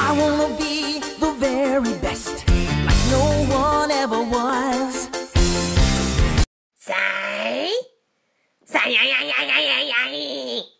I wanna be the very best, like no one ever was. Say, say,